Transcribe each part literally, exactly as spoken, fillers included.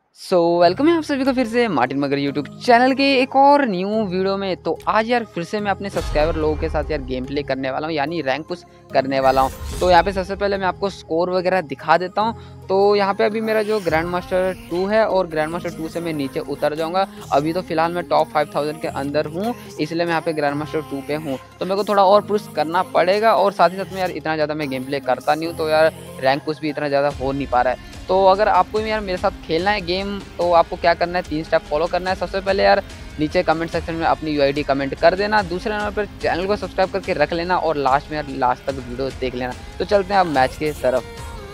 सो so, welcome है आप सभी को फिर से मार्टिन मगर यूट्यूब चैनल के एक और न्यू वीडियो में। तो आज यार फिर से मैं अपने सब्सक्राइबर लोगों के साथ यार गेम प्ले करने वाला हूँ, यानी रैंक पुश करने वाला हूँ। तो यहाँ पे सबसे पहले मैं आपको स्कोर वगैरह दिखा देता हूँ। तो यहाँ पे अभी मेरा जो ग्रैंड मास्टर टू है और ग्रैंड मास्टर टू से मैं नीचे उतर जाऊँगा। अभी तो फिलहाल मैं टॉप फाइव थाउजेंड के अंदर हूँ, इसलिए मैं यहाँ पे ग्रैंड मास्टर टू पे हूँ। तो मेरे को थोड़ा और पुश करना पड़ेगा और साथ ही साथ में यार इतना ज़्यादा मैं गेम प्ले करता नहीं हूँ, तो यार रैंक पुश भी इतना ज़्यादा हो नहीं पा रहा है। तो अगर आपको भी यार मेरे साथ खेलना है गेम, तो आपको क्या करना है, तीन स्टेप फॉलो करना है। सबसे पहले यार नीचे कमेंट सेक्शन में अपनी यूआईडी कमेंट कर देना। दूसरे नंबर पर चैनल को सब्सक्राइब करके रख लेना और लास्ट में यार लास्ट तक वीडियो देख लेना। तो चलते हैं अब मैच के तरफ।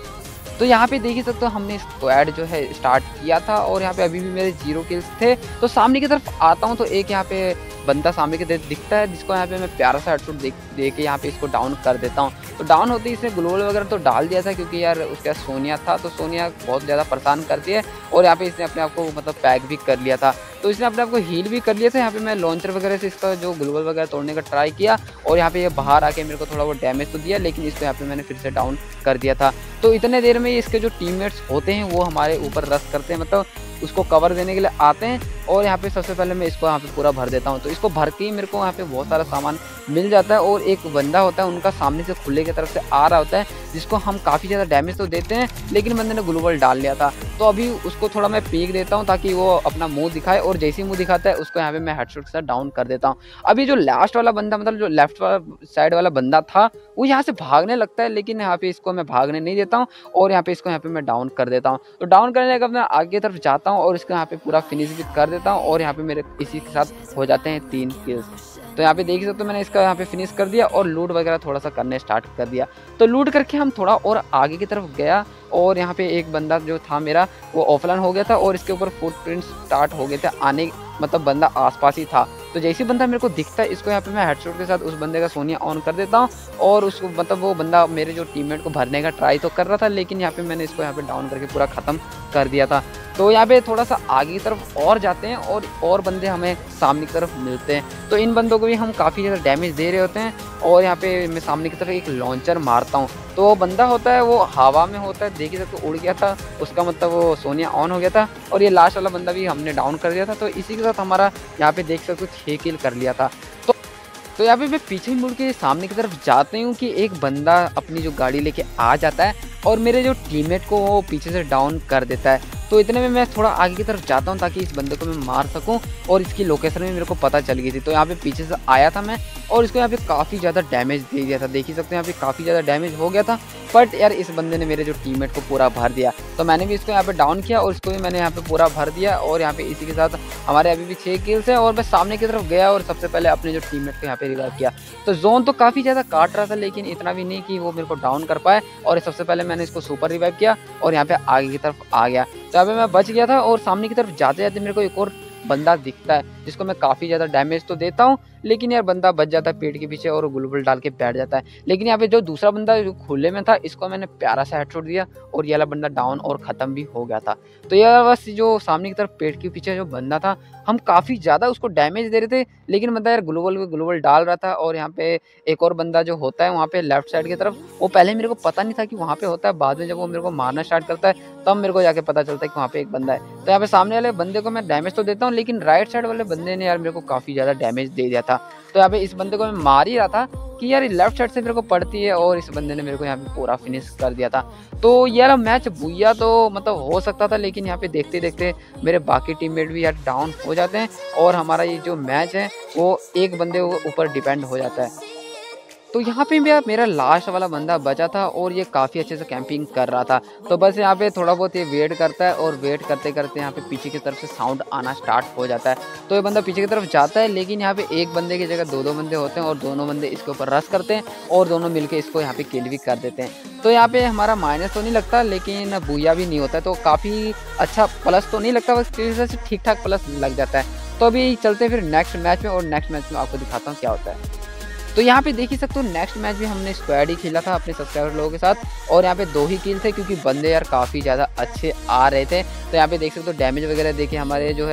तो यहाँ पे देख ही सकते हो हमने स्क्वाड जो है स्टार्ट किया था और यहाँ पे अभी भी मेरे जीरो किल्स थे। तो सामने की तरफ आता हूँ तो एक यहाँ पे बंदा सामने की तरफ दिखता है, जिसको यहाँ पे मैं प्यारा सा हेडशॉट दे दे के यहाँ पे इसको डाउन कर देता हूँ। तो डाउन होते ही इसने ग्लोबल वगैरह तो डाल दिया था, क्योंकि यार उसके पास सोनिया था, तो सोनिया बहुत ज़्यादा परेशान करती है और यहाँ पे इसने अपने आप को मतलब पैक भी कर लिया था। तो इसने अपने आप को हील भी कर लिया था। यहाँ पे मैं लॉन्चर वगैरह से इसका जो ग्लोबल वगैरह तोड़ने का ट्राई किया और यहाँ पे ये बाहर आके मेरे को थोड़ा वो डैमेज तो दिया, लेकिन इसको यहाँ पे मैंने फिर से डाउन कर दिया था। तो इतने देर में इसके जो टीममेट्स होते हैं वो हमारे ऊपर रश करते हैं, मतलब उसको कवर देने के लिए आते हैं। और यहाँ पे सबसे पहले मैं इसको यहाँ पे पूरा भर देता हूँ। तो इसको भर के ही मेरे को यहाँ पे बहुत सारा सामान मिल जाता है और एक बंदा होता है उनका सामने से खुले की तरफ से आ रहा होता है, जिसको हम काफ़ी ज़्यादा डैमेज तो देते हैं, लेकिन बंदे ने ग्लोबल डाल लिया था। तो अभी उसको थोड़ा मैं पीक देता हूँ ताकि वो अपना मुंह दिखाए, और जैसे ही मुंह दिखाता है उसको यहाँ पे मैं हेडशॉट के साथ डाउन कर देता हूँ। अभी जो लास्ट वाला बंदा, मतलब जो लेफ्ट वाला साइड वाला बंदा था, वो यहाँ से भागने लगता है, लेकिन यहाँ पे इसको मैं भागने नहीं देता हूँ और यहाँ पे इसको यहाँ पे मैं डाउन कर देता हूँ। तो डाउन करने के बाद मैं आगे की तरफ जाता हूँ और इसको यहाँ पे पूरा फिनिश भी कर देता हूँ और यहाँ पे मेरे इसी के साथ हो जाते हैं तीन किल्स। तो यहाँ पे देख सकते हो मैंने इसका यहाँ पे फिनिश कर दिया और लूट वगैरह थोड़ा सा करने स्टार्ट कर दिया। तो लूट करके हम थोड़ा और आगे की तरफ गया और यहाँ पे एक बंदा जो था मेरा वो ऑफलाइन हो गया था और इसके ऊपर फुटप्रिंट स्टार्ट हो गए थे आने, मतलब बंदा आसपास ही था। तो जैसे ही बंदा मेरे को दिखता है, इसको यहाँ पे मैं हेडशॉट के साथ उस बंदे का सोनिया ऑन कर देता हूँ और उसको मतलब वो बंदा मेरे जो टीममेट को भरने का ट्राई तो कर रहा था, लेकिन यहाँ पे मैंने इसको यहाँ पे डाउन करके पूरा ख़त्म कर दिया था। तो यहाँ पे थोड़ा सा आगे की तरफ और जाते हैं और और बंदे हमें सामने की तरफ मिलते हैं। तो इन बंदों को भी हम काफ़ी ज़्यादा डैमेज दे रहे होते हैं और यहाँ पे मैं सामने की तरफ एक लॉन्चर मारता हूँ। तो वो बंदा होता है वो हवा में होता है, देखिए तो उड़ गया था, उसका मतलब वो सोनिया ऑन हो गया था और ये लास्ट वाला बंदा भी हमने डाउन कर दिया था। तो इसी के साथ हमारा यहाँ पे देख सकते हो छः किल कर लिया था। तो तो यहाँ पे मैं पीछे मुड़ के सामने की तरफ जाते हूँ कि एक बंदा अपनी जो गाड़ी लेके आ जाता है और मेरे जो टीममेट को वो पीछे से डाउन कर देता है। तो इतने में मैं थोड़ा आगे की तरफ जाता हूँ ताकि इस बंदे को मैं मार सकूँ और इसकी लोकेशन भी मेरे को पता चल गई थी। तो यहाँ पे पीछे से आया था मैं और इसको यहाँ पे काफ़ी ज़्यादा डैमेज दे दिया था, देख ही सकते हैं यहाँ पे काफ़ी ज़्यादा डैमेज हो गया था। बट यार इस बंदे ने मेरे जो टीममेट को पूरा भर दिया, तो मैंने भी इसको यहाँ पे डाउन किया और इसको भी मैंने यहाँ पे पूरा भर दिया। और यहाँ पे इसी के साथ हमारे अभी भी छः किल्स हैं और मैं सामने की तरफ गया और सबसे पहले अपने जो टीममेट को यहाँ पे रिवाइव किया। तो जोन तो काफ़ी ज़्यादा काट रहा था, लेकिन इतना भी नहीं कि वो मेरे को डाउन कर पाए। और सबसे पहले मैंने इसको सुपर रिवाइव किया और यहाँ पे आगे की तरफ आ गया। तो यहाँ पे मैं बच गया था और सामने की तरफ जाते जाते मेरे को एक और बंदा दिखता है, जिसको मैं काफ़ी ज़्यादा डैमेज तो देता हूँ, लेकिन यार बंदा बच जाता है पेट के पीछे और ग्लोबल डाल के बैठ जाता है। लेकिन यहाँ पे जो दूसरा बंदा जो खुले में था, इसको मैंने प्यारा सा हेडशॉट दिया और ये वाला बंदा डाउन और ख़त्म भी हो गया था। तो यार बस जो सामने की तरफ पेट के पीछे जो बंदा था, हम काफ़ी ज़्यादा उसको डैमेज दे रहे थे, लेकिन बंदा यार ग्लोबल ग्लोबल डाल रहा था। और यहाँ पे एक और बंदा जो होता है वहाँ पे लेफ्ट साइड की तरफ, वो पहले मेरे को पता नहीं था कि वहाँ पे होता है, बाद में जब वो मेरे को मारना स्टार्ट करता है तब मेरे को जाके पता चलता है कि वहाँ पे एक बंदा है। तो यहाँ पे सामने वाले बंदे को मैं डैमेज तो देता हूँ, लेकिन राइट साइड वाले बंदे ने यार मेरे को काफ़ी ज़्यादा डैमेज दे दिया था। तो यहाँ पे इस बंदे को मैं मार ही रहा था कि यार लेफ्ट साइड से मेरे को पड़ती है और इस बंदे ने मेरे को यहाँ पे पूरा फिनिश कर दिया था। तो यार मैच बुया तो मतलब हो सकता था, लेकिन यहाँ पे देखते देखते मेरे बाकी टीममेट भी यार डाउन हो जाते हैं और हमारा ये जो मैच है वो एक बंदे के ऊपर डिपेंड हो जाता है। तो यहाँ पे भी मेरा लास्ट वाला बंदा बचा था और ये काफ़ी अच्छे से कैंपिंग कर रहा था। तो बस यहाँ पे थोड़ा बहुत ये वेट करता है और वेट करते करते यहाँ पे पीछे की तरफ से साउंड आना स्टार्ट हो जाता है। तो ये बंदा पीछे की तरफ जाता है, लेकिन यहाँ पे एक बंदे की जगह दो दो बंदे होते हैं और दोनों बंदे इसके ऊपर रश करते हैं और दोनों मिलके इसको यहाँ पे किल भी कर देते हैं। तो यहाँ पे हमारा माइनस तो नहीं लगता, लेकिन बुया भी नहीं होता है, तो काफ़ी अच्छा प्लस तो नहीं लगता, बस से ठीक ठाक प्लस लग जाता है। तो अभी चलते हैं फिर नेक्स्ट मैच में और नेक्स्ट मैच में आपको दिखाता हूँ क्या होता है। तो यहाँ पे देख ही सकते हो नेक्स्ट मैच भी हमने स्क्वाड ही खेला था अपने सब्सक्राइबर लोगों के साथ और यहाँ पे दो ही किल थे, क्योंकि बंदे यार काफ़ी ज़्यादा अच्छे आ रहे थे। तो यहाँ पे देख सकते हो डैमेज वगैरह देखिए हमारे जो है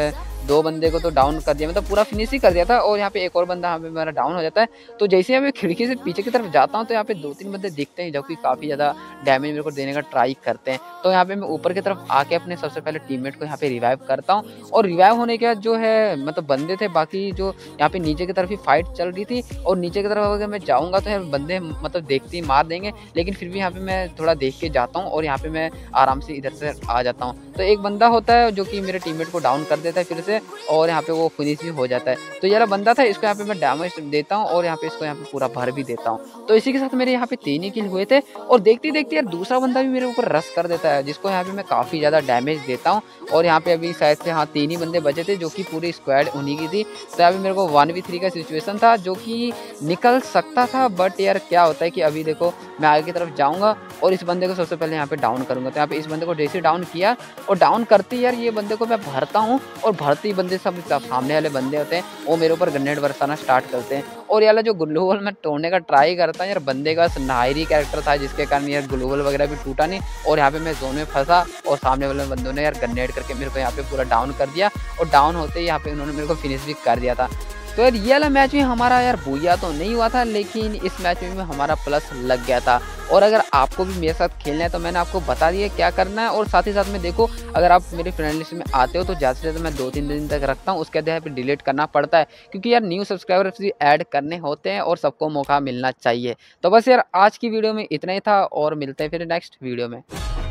दो बंदे को तो डाउन कर दिया, मतलब पूरा फिनिश ही कर दिया था। और यहाँ पे एक और बंदा यहाँ पे मेरा डाउन हो जाता है। तो जैसे ही मैं खिड़की से पीछे की तरफ जाता हूँ तो यहाँ पे दो तीन बंदे दिखते हैं जो कि काफ़ी ज़्यादा डैमेज मेरे को देने का ट्राई करते हैं। तो यहाँ पे मैं ऊपर की तरफ आके अपने सबसे पहले टीममेट को यहाँ पे रिवाइव करता हूँ। और रिवाइव होने के बाद जो है मतलब बंदे थे बाकी जो यहाँ पे नीचे की तरफ ही फाइट चल रही थी, और नीचे की तरफ अगर मैं जाऊँगा तो यार बंदे मतलब देखते ही मार देंगे, लेकिन फिर भी यहाँ पे मैं थोड़ा देख के जाता हूँ और यहाँ पे मैं आराम से इधर से आ जाता हूँ। तो एक बंदा होता है जो कि मेरे टीममेट को डाउन कर देता है फिर से, और यहाँ पे वो फिनिश भी हो जाता है। तो ये वाला बंदा था, इसको यहाँ पे मैं डैमेज देता हूँ और यहाँ पे इसको यहाँ पे पूरा भर भी देता हूँ। तो इसी के साथ मेरे यहाँ पे तीन ही किल हुए थे, और देखते देखते यार दूसरा बंदा भी मेरे ऊपर रश कर देता है, जिसको यहाँ पे मैं काफ़ी ज़्यादा डैमेज देता हूँ। और यहाँ पे अभी शायद से हाँ तीन ही बंदे बचे थे जो कि पूरी स्क्वाड उन्हीं की थी। तो यहाँ पे मेरे को वन वी थ्री का सिचुएशन था जो कि निकल सकता था, बट यार क्या होता है कि अभी देखो मैं आगे की तरफ जाऊँगा और इस बंदे को सबसे पहले यहाँ पे डाउन करूँगा। तो यहाँ पे इस बंदे को जैसे डाउन किया, और डाउन करते यार ये बंदे को मैं भरता हूँ, और भरते ही बंदे सब सामने वाले बंदे होते हैं वो मेरे ऊपर ग्रेनेड बरसाना स्टार्ट करते हैं। और यार जो ग्लूवल मैं तोड़ने का ट्राई करता हूँ, यार बंदे का नायरी कैरेक्टर था जिसके कारण यार ग्लूवल वगैरह भी टूटा नहीं, और यहाँ पे मैं जोन में फंसा और सामने वाले बंदों ने यार ग्रेनेड करके मेरे को यहाँ पे पूरा डाउन कर दिया, और डाउन होते ही यहाँ पे उन्होंने मेरे को फिनिश भी कर दिया था। तो यार ये वाला मैच में हमारा यार बुया तो नहीं हुआ था, लेकिन इस मैच में हमारा प्लस लग गया था। और अगर आपको भी मेरे साथ खेलना है तो मैंने आपको बता दिया क्या करना है। और साथ ही साथ में देखो, अगर आप मेरी फ्रेंड लिस्ट में आते हो तो ज़्यादा से ज़्यादा मैं दो तीन दिन तक रखता हूँ, उसके बाद यहाँ पे डिलीट करना पड़ता है, क्योंकि यार न्यू सब्सक्राइबर्स भी ऐड करने होते हैं और सबको मौका मिलना चाहिए। तो बस यार आज की वीडियो में इतना ही था, और मिलते हैं फिर नेक्स्ट वीडियो में।